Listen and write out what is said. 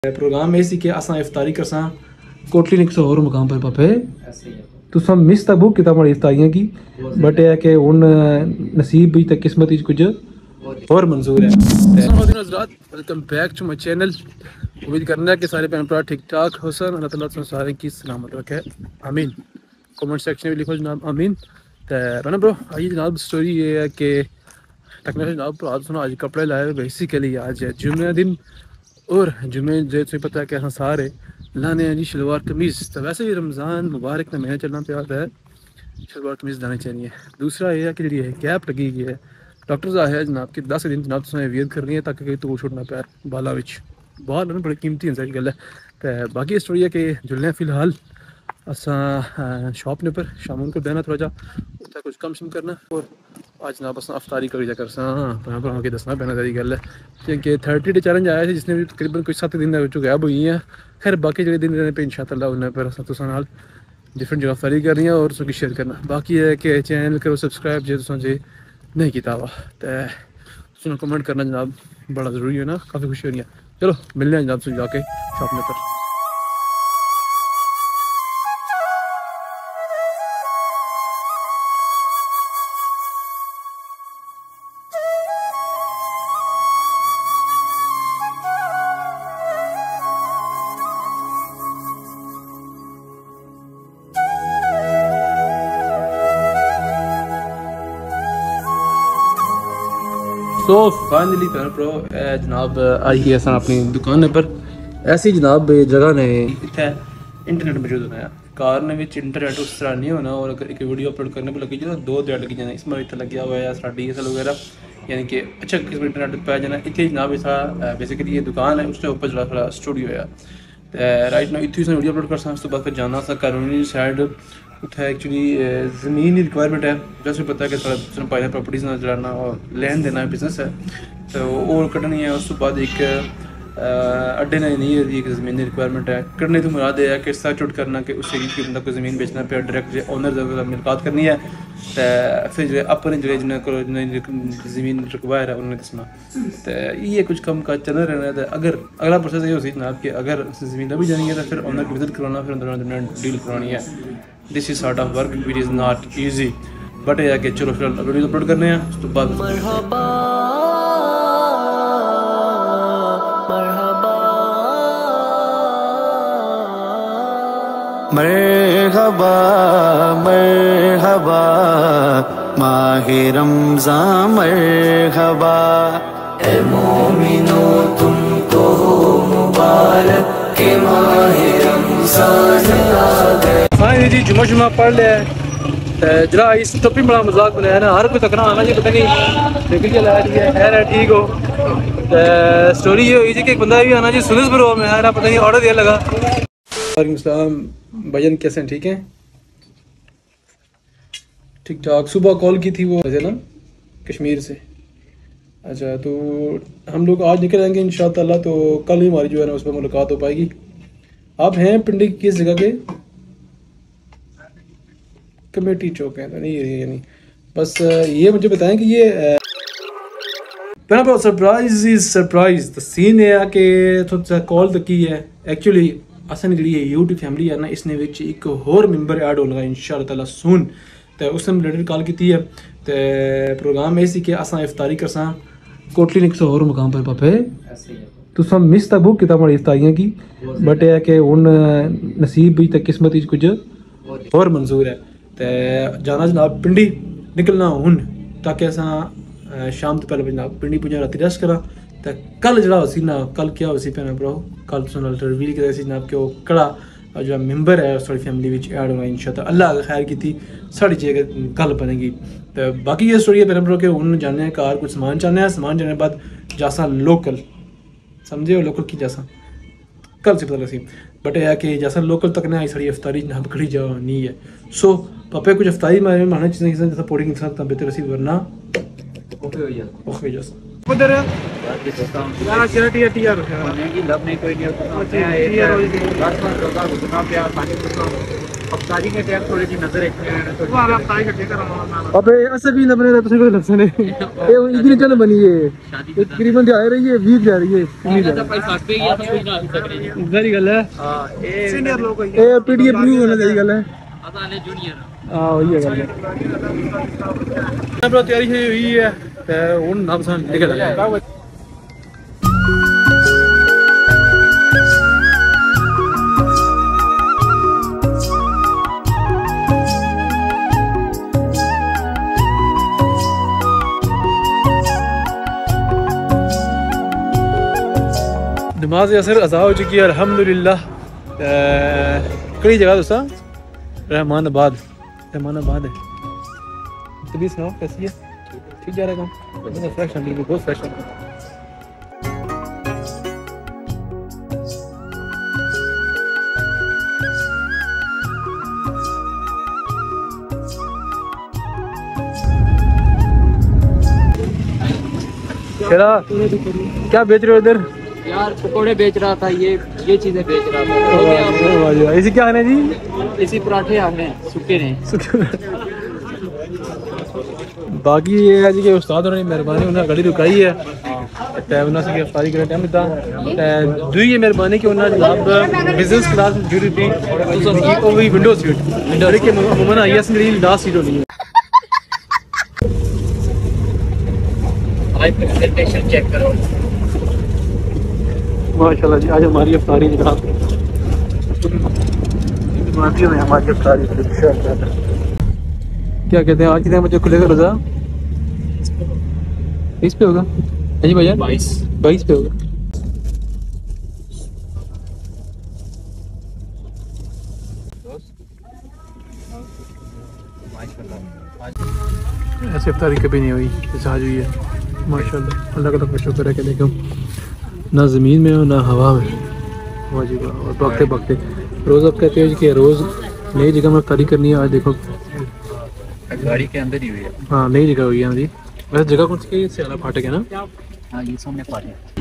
Programme ऐसी कि असां इफ्तारी करसां कोटली ने किसी और मुकाम पर पापे तुसां मिस तक बुक किता हमारी इफ्तारियां की बट है कि हुन नसीब भी तक किस्मत ही कुछ और मंजूर है। Welcome back to my channel. उम्मीद करना है कि सारे भैन भरा ठीक ठाक हो सन। अल्लाह ताला तुम सारे की सलामत रखे आमीन। कमेंट सेक्शन में लिखो जनाब आमीन। तो मैंने ब्रो आई जनाब स्टोरी ये है कि टेक्निकल जनाब आज सुनो आज कपड़े लाए बेसिकली आज है जुम्मे दिन और जुम्मे जो तुम्हें पता है कि हाँ सारे लाने हैं जी शलवार कमीज़। तो वैसे भी रमज़ान मुबारक का महीना चलना पे आता है शलवार कमीज़ लानी चाहिए। दूसरा ये है कि जी कैप लगी हुई है डॉक्टर्स आए हैं जनाब कि 10 दिन जनाब तुसें वेयर करनी है ताकि तो छुड़ना पैर बाला विच बाल ना बड़ी कीमती है सारी गल है। तो बाकी स्टोरी है कि जुलने फिलहाल असा शॉप ने पर शाम को बहना थोड़ा जा उत्थे कुछ कम शम करना और आज जनाब अस अफ्तारी करी जा कर के दसना पैना सारी गल है क्योंकि 30 डे चैलेंज आया है जिसने भी तकरीबन कुछ 7 दिन गैब हुई हैं। खैर बाकी जो दिन रहने पे इंशाअल्लाह उन्हें पर तुसा नाल डिफरेंट जगह अफ्तारी करनी है और उसकी शेयर करना। बाकी है कि चैनल करो सब्सक्राइब जो तुसा जे नहीं किया हुआ तो कमेंट करना जनाब बड़ा ज़रूरी है ना, काफ़ी खुशी हो रही है। चलो मिलने हैं जनाब से जाके शॉप में पर। तो फाइनली प्रो जनाब आई है अस अपनी दुकान पर ऐसी जनाब जगह ने इतने इंटरनेट मौजूद होना है कार ने इंटरनेट उस तरह नहीं होना और अगर एक वीडियो अपलोड करने पर लगी जो 2 दिन लगी जाना इसमें इतना लगे हुआ है सारा DSL वगैरह यानी कि अच्छा किस्म इंटरनेट पाया जाना इतने जनाब इस बेसिकली ये दुकान है उसके ऊपर जो थोड़ा स्टूडियो है तो राइट ना इतनी वीडियो अपलोड कर उस बाद फिर जाना सा कानूनी साइड उत्थे एक्चुअली ज़मीन की रिक्वायरमेंट है जैसे पता है कि थोड़ा पाया प्रॉपर्टीज़ ना चलाना और लैंड देना बिजनेस है तो और कटनी है। उस बाद एक अड्डे ने नहीं है एक ज़मीन की रिक्वायरमेंट है करने तो मुराद है कि सर्च आउट करना कि उससे कि बंदा को ज़मीन बेचना पे डायरेक्ट जो ओनर मुलाकात करनी है तो फिर जो अपने जो जिन्हें ज़मीन रिक्वायर है उन्होंने दसना तो ये कुछ कम का चल रहना है। तो अगर अगला प्रोसेस ये हो सी जनाब कि अगर ज़मीन भी जानी है तो फिर ओनर की विजिट करवाना फिर अंदर डील करवानी है। This is sort of work which is not easy but यह है कि चलो फिर वीडियो अपलोड करने हैं उस तो बाद मरहबा मरहबा मरहबा माहे रमज़ान मरहबा ए मोमिनो तुमको मुबारक के माहे रमज़ान आ गए। हाँ जी जुम्मा पढ़ लिया है जरा इस टॉपिक बड़ा मजाक बनाया ना हर कोई तकना आना जी पता नहीं निकल ला रही है खैर है ठीक हो। स्टोरी ये हुई थी कि एक बंदा भी आना जी सुनिस ब्रो में है ना पता नहीं ऑर्डर दिया लगा। वालेकुम भजन कैसे हैं ठीक हैं ठीक ठाक। सुबह कॉल की थी वो ना कश्मीर से। अच्छा तो हम लोग आज निकल जाएंगे इंशाअल्लाह तो कल ही हमारी जो है ना उस पर मुलाकात हो पाएगी। आप हैं पिंडी किस जगह के? कमेटी चौक है तो नहीं यानी बस ये मुझे बताएं कि ये पहला surprise is surprise the scene है कि थोड़ा कॉल तक की है एक्चुअली असन जी यूट्यूब फैमिली है ना इसने एक होर मैंबर ऐड होगा इंशाअल्लाह ताला सून तो उसने रिलेटेड कॉल की है तो प्रोग्राम ऐसी कि असां इफ्तारी करसां कोटली ने किसी और मुकाम पर पापे तुसां मिस तक बुक किता हमारी इफ्तारियां की बट है कि हुन नसीब भी तक किस्मत ही कुछ और मंजूर है तो जाना जनाब पिंडी निकलना हुन ताकि असां शाम तो पहले जनाब पिंडी पुजा राती रेस्ट करा तो कल जरा उसी ना कल क्या उसी पे ना ब्रो कल तुम रिवील किया जनाब कि वो कड़ा जो मैंबर है सारी फैमिली में ऐड होना इंशाअल्लाह अल्लाह खैर की थी साड़ी चीज़ कल बनेगी। तो बाकी ये स्टोरी है मेरे ब्रो के उन जाने कार कुछ सामान चाहने हैं सामान जाने के बाद जासा लोकल समझे हो लोकल की जैसा कल से पता लगी बट यह कि जैसा लोकल तक ना सारी अफ्तारी ना खड़ी जा नहीं है। सो पापे कुछ अफ्तारी मारे मारना चीज़ें जैसा पोर्टिंग के साथ बेहतर रसी वरना ओके जैसा उधर यार शर्ट या टी यार की लब नहीं कोई नहीं होता है यार 10 रोजा घुसना पे पानी अफ्तारी के टाइम थोड़ी सी नजर रखनी वो आप अफ्तारी इकट्ठे कराना अबे ऐसे भी न बने रहे तो कोई लक्षण है ये इतनी चल बनी है तकरीबन जा रही है 20 जा रही है इतनी जा भाई साथ पे ही है तो कुछ ना कर रही है गरी गल है हां ये सीनियर लोग ए पीडीएफ प्रू होने गई गल है असाले जूनियर हां वही है गल है तैयारी हुई है ते हुन नाम सन निकल आया नमाज असर अज़ा हो चुकी है अल्हम्दुलिल्लाह कई जगह दोस्ता रहमानाबाद है तभी सुनाओ कैसी है ठीक जा रहा है फ्रेश है बहुत फ्रेश है क्या बेच रहे हो इधर यार पकोड़े बेच रहा था ये चीजें बेच रहा था इसी क्या है जी इसी पराठे हमने सूखे ने बाकी ये है जी कि उस्ताद होने मेहरबानी उन्हें गाड़ी रुकाई है ते उन्हें से अफ्तारी करे टाइम दा दुई ये मेहरबानी कि उन्हें जनाब बिजनेस क्लास जुड़ी थी वो भी विंडो सीट के अमूमन आईएस मेरी लास्ट सीट होनी है आई प्रेजेंटेशन चेक करो माशाल्लाह जी आज हमारी अफ्तारी जनाब हमारी अफ्तारी क्या कहते हैं आज कितने बजे खुलेगा रोजा 20 पे होगा जी भैया 22 पे होगा ऐसे अफ्तारी कभी नहीं हुई जैसे आज हुई है माशाल्लाह अल्लाह का शुक्र है कि देखो ना ज़मीन में हो ना हवा में वाजिब और बकते बकते रोज़ अब कहते हैं कि रोज़ नई जगह में अफ्तारी करनी है आज देखो गाड़ी के अंदर ही हुई है हाँ नई जगह हुई है हमारी वैसे जगह कौन सी है सियाला फाटक है ना हाँ ये सामने फाटक